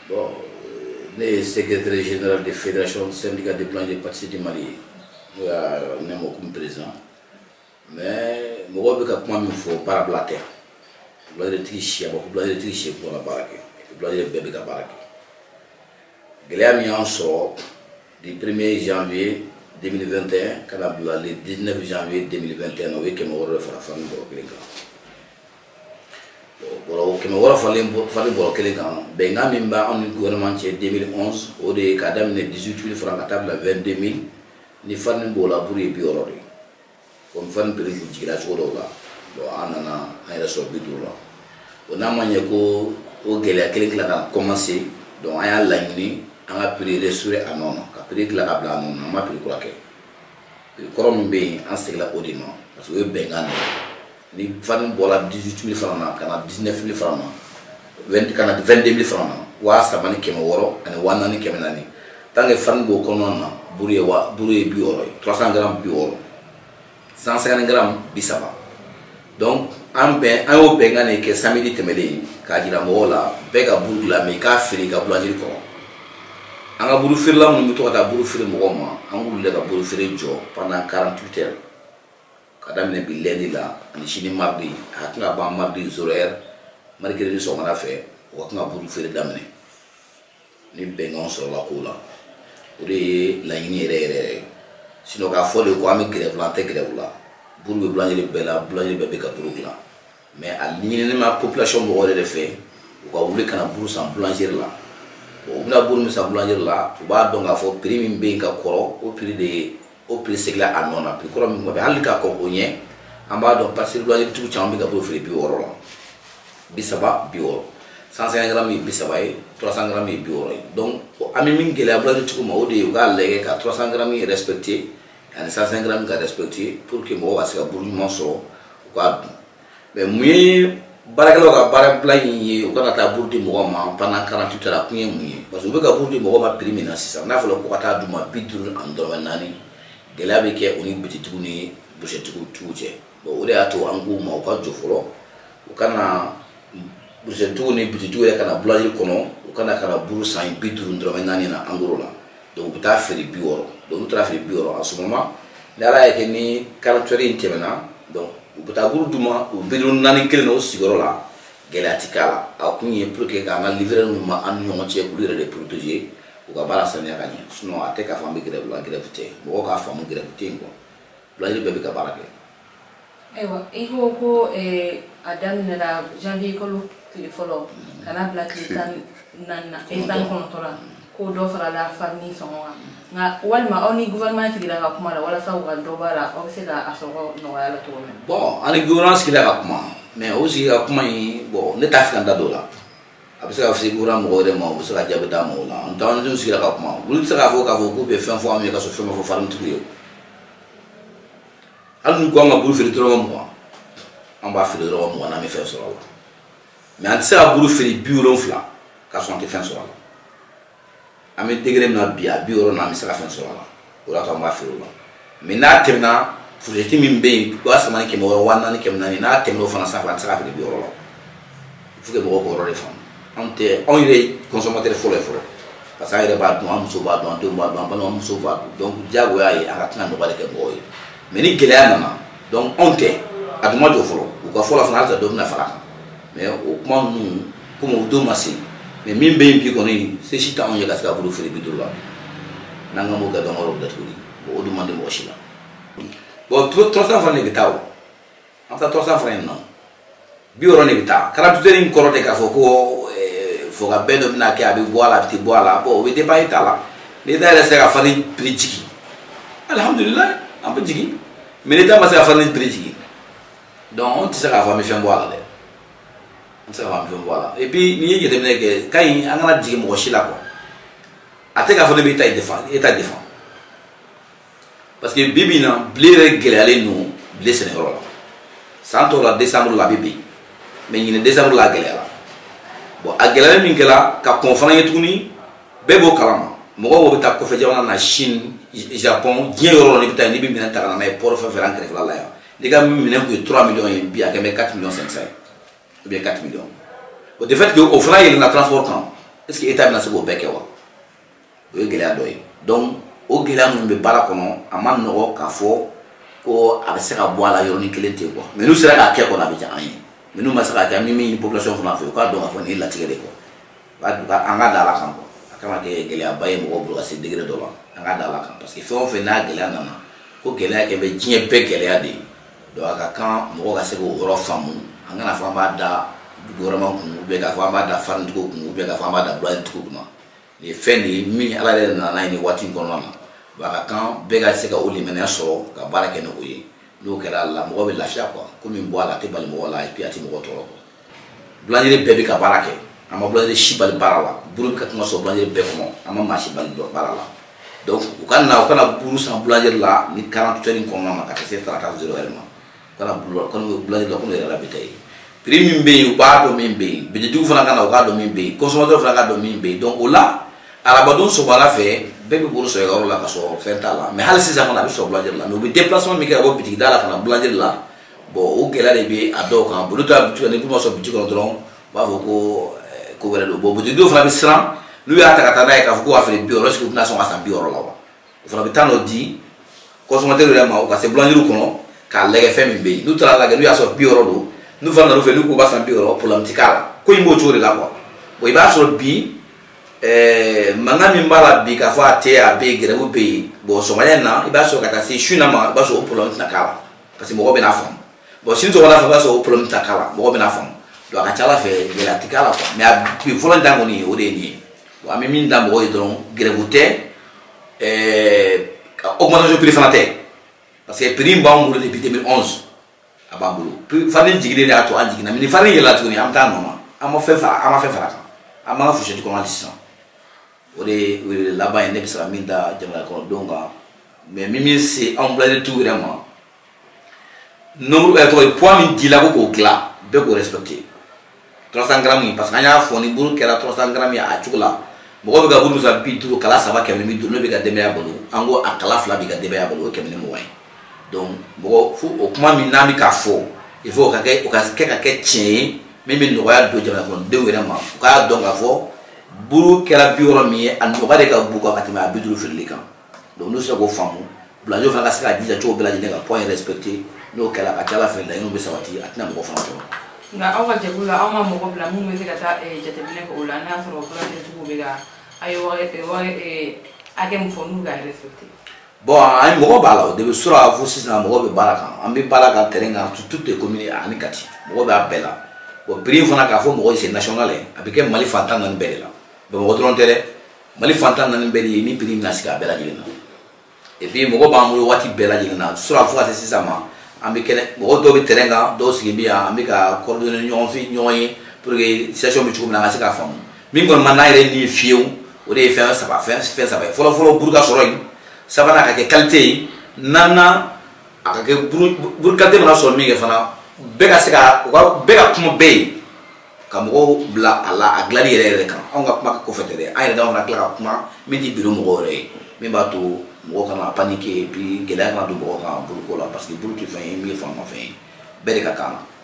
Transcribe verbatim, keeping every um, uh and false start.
Bon, le secrétaire général de la Fédération syndicale des plans de parti du Mali, nous avons comme président. Mais je ne sais pas comment il faut parablater. Je ne sais pas comment il faut pour la barque. Je ne sais pas comment il faut mis en sort du premier janvier deux mille vingt et un, le dix-neuf janvier deux mille vingt et un, nous avons fait la famille de Bolo kema wara falen falen bolo kelen kan benga min ba on gouvernement ci deux mille onze o de ka damine dix-huit mille francs à table vingt-deux mille ni fan bola pour e bioro de comme fan pere bu jigira so do la do anana ay raso bidu la ona manye ko o gele kelen kala ka commencer donc aya lagni anga prix restaurer anono ka prix kala ka bla non ma prix ko ke ko rom be en segla odino parce que benga ni fan bola dix-huit mille francs na kana dix-neuf mille francs na vingt kana vingt-deux mille francs na wa sabani kema woro ani wanani kema nani tange fan bo kono na buriye wa buriye bi woro trois cents grammes bi woro cent cinquante grammes bi saba donc am ben an o ben ngane ke samedi temele ka jira mo la be ka buru la me ka firi ka blanjiri ko anga buru firi la mu to ta buru firi mo ma an buru le ka buru firi jo pendant quarante-huit heures kadamine bi lundi la ani chini mardi haknga ba mardi zéro heure mercredi so ngana fe waknga buru fere damne ni bengon so la kula uri la yini re re sino ka fole ko ami grève la te grève la buru be blanjiri bela blanjiri be ka buru la mais al ni ma population mo wole de fe ko wuli kana buru san blanjiri la o buna buru mi san blanjiri la ba donga fo prix min be ka koro au prix de au prix c'est là à non appris quoi mais mais alika ko onye amba donc parce que doit tout chambi ka bo fri bi woro la bisaba bi woro cent cinquante grammes bi bisaba e trois cents grammes bi woro donc ami min gele abla tout ma ode ga lege ka trois cents grammes respecté et cent cinquante grammes ga respecté pour que mo wasi ka buru monso quoi mais moi barakalo ka bara plan yi o kana ta buru di mo ma pendant quarante-huit heures kunye muye parce que be ka buru di mo ma prix mina six cents na falo ko ta duma bidru andro nani gelabe ke oni bititugu ni bushetigu tuje bo ore ato angu ma ko jofolo ukana bushetigu ni bititugu ya kana blaji kono ukana kana buru san bidru ndro nani na angurola donc buta feri bioro donc tra feri bioro en ce moment dara yake ni quarante-huit heures temena donc buta buru duma bidru nani kele no sigorola gelatikala akunye pour que kana livrer ma an nyongo che kulire de protéger uka bara sanya kanya sinon ate ka fambe grève la grève te bo ka famu grève te ngo la ni bebe ka bara ke ewa iko ko e adam na janvier ko lu telefolo kana black tan nan na etan kontora ko do fara la famille songa nga walma oni gouvernement ti la kuma la wala sa wa do bara o se da asogo no wala to bon ani gouvernement ki la kuma mais aussi ka kuma yi bon ne ta fikanda do la abisa ka fisi gura mo gore mo busa ka jabe da mo la on tan ju sira ka kuma wul sira fo ka fo ko be fen fo am ka so fen fo faram tuyo al nu ko nga buru firi toro mo am ba firi ro mo na mi fen so la mais an sira buru firi biuro fla ka so ante fen so la ami degré na bia biuro na mi sira fen so la ora ta ma firi la mais na temna fujeti min be ko asama ke mo wana ni kem na ni na temno fana sa fa sira firi biuro la fuke mo ko ro le fam ante on est consommateur folo folo parce que il ba do am so ba do ante ba do am am so ba donc jago ya yi aka tan do ba de ke boy mais ni gele anana donc onte aduma do folo ko folo fana ta do na fara mais au point nous comme do masi mais min be bi ko ni c'est chita on ya ka buru fere bi do la nanga mo ga do ngoro da tuli o do mande mo shila bon trois cents francs ne bitaw anta trois cents francs non bi oro ne bitaw quarante-huit heures korote ka foko faut que ben na ke abi boala petit boala bo we débat itala les dara c'est ka fani prix alhamdulillah am peu jigi mais les dara c'est ka fani prix donc on tisa ka fami fen boala de on tisa ka fami fen boala et puis ni yete mene ke kay angana jigi mo shila ko ate ka fani bita défend état défend parce que bibi na blé gele ale nous blé sénégal santo la décembre la bibi mais ni décembre la gele la bon a gele min kala ka conférence yetuni bebo kalama mo go bita ko fe jawna na Chine Japon dien yoro ni bita ni bi min ta na may pour faire faire encre la ya diga min ne ko trois millions et bi ak me quatre millions cinq cents ou bien quatre millions au de fait que au franc il na transportant est-ce que état bɛna se k'o bɛɛ kɛ wa o ye gɛlɛya dɔ ye donc o gɛlɛya minnu bɛ baara kɔnɔ a ma nɔgɔ k'a fɔ ko a bɛ se ka bɔ a la yɔrɔnin kelen ten quoi mais n'u sera k'a kɛ kɔni a bɛ diya an ye mais n'u ma se k'a kɛ min min population fana fɛ u k'a dɔn k'a fɔ nin ye latigɛ de quoi an ka da la kan quoi a kan ka kɛ gɛlɛyaba ye mɔgɔw bolo ka se degré dɔ la an ka da la kan parce que fɛn o fɛn n'a gɛlɛya nana ko gɛlɛya kɛ bɛ diɲɛ bɛɛ gɛlɛya de ye donc a ka kan mɔgɔ ka se k'o yɔrɔ faamu an kana fɔ an b'a da gouvernement kun ou bien k'a fɔ an b'a da farintigiw kun ou bien k'a fɔ an b'a da bulantigiw kunna nin ye fɛn de ye min ala yɛrɛ nana n'a ye nin waati in kɔnɔna na a ka kan bɛɛ ka se ka o limaniya sɔrɔ ka baara kɛ n'o ye n'o kɛra la mɔgɔ bɛ lafiya quoi ko min bɔ a la a tɛ bali mɔgɔ la et puis a tɛ mɔgɔ tɔɔrɔ quoi boulangerie bɛɛ bɛ ka baara kɛ an ma boulangerie si bali baara la buru bɛ ka kuma sɔrɔ boulangerie bɛɛ kɔnɔ an ma maa si bali baara la donc u ka na u kana buru san boulangerie la ni quarante heures in kɔnɔna na ka taa se tarata zéro heure ma u kana boulangerie la ko ne yɛrɛ la bi ta ye prix min bɛ yen u b'a dɔn min bɛ yen bidetigiw fana ka na u k'a dɔn min bɛ yen consommateur fana ka dɔn min bɛ yen donc o la arabadon sɔgɔmada fɛ bɛɛ bɛ bolo sɔrɔ yɔrɔ la ka sɔrɔ fɛn t'a la mais hali sisan fana a bɛ sɔrɔ boulangerie la mais u bɛ déplacement min kɛ ka bɔ bitigi da la ka na boulangerie la bon o gɛlɛya de bɛ a dɔw kan olu ta bitigi ni kuma sɔrɔ bitigi kɔnɔ dɔrɔn u b'a fɔ ko ko wɛrɛ don bon bitigidenw fana bɛ siran n'u y'a ta ka taa n'a ye k'a fɔ ko k'a feere bi wɔɔrɔ est-ce que u tɛna sɔn ka san bi wɔɔrɔ la wa o fana bɛ taa dɔ di consommateur yɛrɛ ma u ka se boulangerie kɔnɔ k'a lajɛ fɛn min bɛ yen n'u taara lajɛ n'u y'a sɔrɔ bi wɔɔrɔ don n'u fana nan'u fɛ n'u ko k'a san bi wɔɔrɔ problème ti k'a la ko in b'o cogo de la quoi bon i b'a sɔrɔ bi mankan min b'a la bi k'a fɔ a tɛ a bɛ yen gɛrɛw bɛ yen bon sɔgɔmada in na i b'a sɔrɔ ka taa se su na ma i b'a sɔrɔ o problème tɛna k'a la parce que mɔgɔ bɛ n'a faamu bon sini sɔgɔmada fɛ i b'a sɔrɔ o problème tɛna k'a la mɔgɔ bɛ n'a faamu donc a ka ca ala fɛ gɛlɛya tɛ k'a la quoi mais a bi fɔlɔ dan kɔni o de ye nin ye bon an bɛ min da mɔgɔw ye dɔrɔn gɛrɛw tɛ augmentation prix fana tɛ parce que prix in b'an bolo depuis deux mille onze a b'an bolo farine jiginnen de y'a to an jiginna mais ni farine yɛlɛla tuguni an bɛ taa nɔ ma an ma fɛn fara an ma fɛn fara kan an b'an ka fourchette kɔnɔ hali sisan o de ye o ye laban ye ne bɛ se ka min da jamana kɔnɔdenw kan mais min min se anw boulangerie yɛrɛ ma nombre ɛ tɔgɔ poids min dila ko k'o dilan bɛɛ k'o respecter trois cents grammes parce que an y'a fɔ ni buru kɛra trois cents grammes ye a cogo la mɔgɔ bɛ ka buru san bi duuru kala saba kɛmɛ ni bi duuru ne bɛ ka denbaya balo an ko a kala fila bɛ ka denbaya balo o ye kɛmɛ ni mugan ye donc mɔgɔ fo o kuma min n'an bɛ k'a fɔ il faut o ka kɛ o ka kɛ ka kɛ tiɲɛ ye min bɛ nɔgɔya don jamana kɔnɔdenw yɛrɛ ma u k'a dɔn k'a fɔ buru kɛra bi wɔɔrɔ min ye a nɔgɔya de ka bon ka tɛmɛ a bi duuru feereli kan donc n'u sera k'o faamu boulangerie fana ka se k'a jija cogo bɛɛ lajɛlen ka point respecter n'o kɛra a ka ca ala fɛ laɲiniw bɛ sabati a tɛna mɔgɔ fana tɔɔrɔ. nka aw ka jɛkulu la aw ma mɔgɔ bila minnu bɛ se ka taa jateminɛ kɛ o la n'a sɔrɔ boulangeritigiw bɛ ka a ye wari hakɛ min fɔ n'u ka respecter. bon an mɔgɔ b'a la o de bɛ sɔrɔ fo sisan mɔgɔ bɛ baara kan an bɛ baara kan terrain kan toutes les communes ani Kati mɔgɔ b'a bɛɛ la bon prix fana k'a fɔ mɔgɔ ye c'est national ye a bɛ kɛ Mali fantan naani bɛɛ de la Bamakɔ dɔrɔn tɛ dɛ Mali fantan naani bɛɛ de ye ni prix bɛna sigi a bɛɛ lajɛlen na et puis mɔgɔ b'an bolo waati bɛɛ lajɛlen na sɔrɔ fo ka se sisan ma an bɛ kɛnɛ mɔgɔ dɔw bɛ terrain kan dɔw sigi bɛ yan an bɛ ka coordonner ɲɔgɔn fɛ ɲɔgɔn ye pour que situation bɛ cogo min na an ka se k'a faamu min kɔni ma n'a yɛrɛ ni fiyewu o de ye fɛn saba fɛn fɛn saba ye fɔlɔ fɔlɔ buru ka sɔrɔ yen sabanan a ka kɛ qualité ye naaninan a ka kɛ buru buru qualité mana sɔrɔ min kɛ fana bɛɛ ka se ka u ka bɛɛ ka kuma bɛɛ ye ka mɔgɔw bila a la a dilanni yɛrɛ yɛrɛ kan anw ka kuma kɔfɛ tɛ dɛ an yɛrɛ dama fana tila ka kuma min tɛ biro mɔgɔw yɛrɛ ye min b'a to mɔgɔ kana paniquer et puis gɛlɛya kana don mɔgɔ kan buruko la parce que buru tɛ fɛn ye min ye faamafɛn ye bɛɛ de ka kan na.